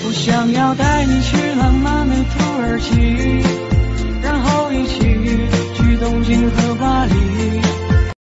我想要带你去浪漫的土耳其，然后一起去东京和